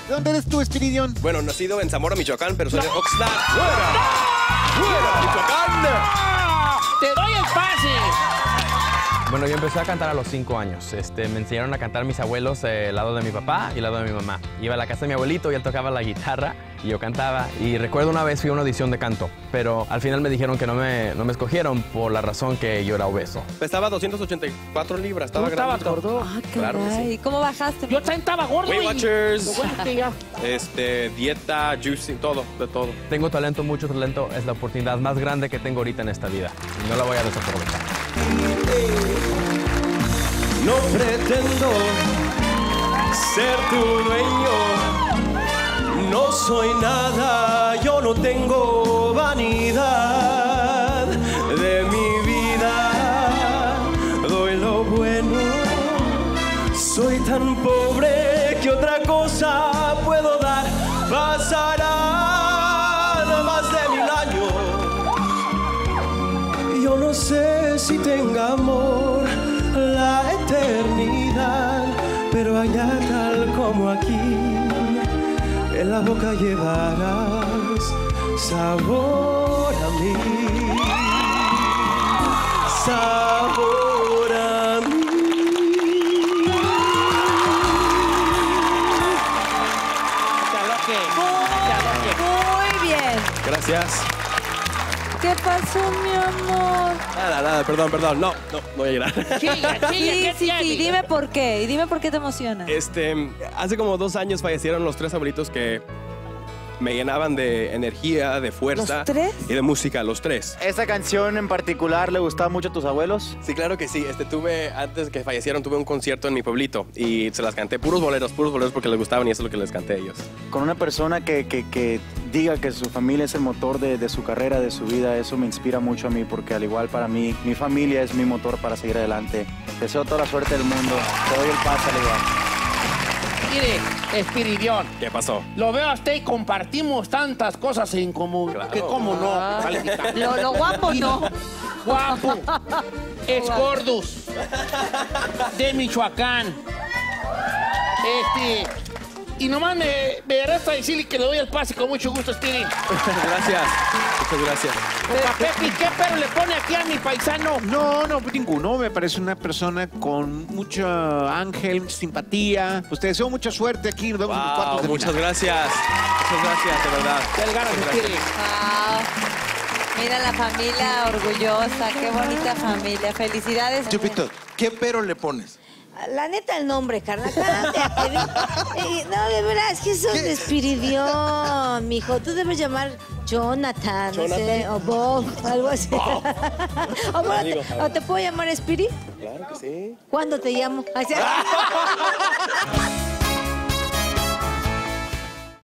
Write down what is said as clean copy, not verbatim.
¿De dónde eres tú, Espiridión? Bueno, nacido en Zamora, Michoacán, pero soy de Oxnard. ¡Fuera! ¡Fuera, Michoacán! ¡Te doy el pase! Bueno, yo empecé a cantar a los 5 años. Me enseñaron a cantar mis abuelos, el lado de mi papá y el lado de mi mamá. Iba a la casa de mi abuelito y él tocaba la guitarra y yo cantaba. Y recuerdo una vez fui a una audición de canto, pero al final me dijeron que no me escogieron por la razón que yo era obeso. Pesaba 284 libras, estaba ¿Estabas grandito. gordo? Ah, Claro que sí. ¿Y cómo bajaste? Yo también estaba gordo. Weight y- Watchers, Lo bueno es que ya- dieta, juicing, todo, de todo. Tengo talento, mucho talento. Es la oportunidad más grande que tengo ahorita en esta vida. Y no la voy a desaprovechar. No pretendo ser tu dueño, no soy nada, yo no tengo vanidad de mi vida, doy lo bueno, soy tan pobre que otra cosa puedo dar, pasarán más de 1000 años, yo no sé si tenga amor la eternidad, pero allá tal como aquí, en la boca llevarás sabor a mí, sabor a mí. Muy bien. Gracias. ¿Qué pasó, mi amor? Nada, perdón, no voy a llorar. Chilla, Sí, ¿qué sí, tiene? sí, dime por qué. Y dime por qué te emociona. Hace como 2 años fallecieron los 3 abuelitos que me llenaban de energía, de fuerza. ¿Los 3? Y de música, los 3. ¿Esta canción en particular le gustaba mucho a tus abuelos? Sí, claro que sí. Antes que fallecieron, tuve un concierto en mi pueblito y se las canté puros boleros porque les gustaban y eso es lo que les canté a ellos. Con una persona que diga que su familia es el motor de su carrera, de su vida, eso me inspira mucho a mí porque al igual para mí, mi familia es mi motor para seguir adelante. Deseo toda la suerte del mundo. Te doy el pase, al igual. Mire, Espiridión, ¿Qué pasó? lo veo a usted y compartimos tantas cosas en común. Claro. Que cómo no. Valentina. Lo guapo no. Guapo. Es gordus. De Michoacán. Y nomás me resta decirle que le doy el pase con mucho gusto, Spirit. Gracias. Muchas gracias. Pepe, ¿qué pero le pone aquí a mi paisano? No, ninguno. Me parece una persona con mucho ángel, simpatía. Pues te deseo mucha suerte aquí. Nos vemos en los cuartos de Muchas final. gracias. Muchas gracias, de verdad. Del ganas, Muchas gracias. Spirit. Wow. Mira la familia orgullosa. Qué bonita familia. Felicidades. Chupito, ¿qué pero le pones? La neta, el nombre, carnal. Cállate. No, de verdad, es que eso es de Espiridión, mijo. Tú debes llamar Jonathan, no sé, o Bob, algo así. O, bueno, ¿o te puedo llamar Espiri? Claro que sí. ¿Cuándo te llamo?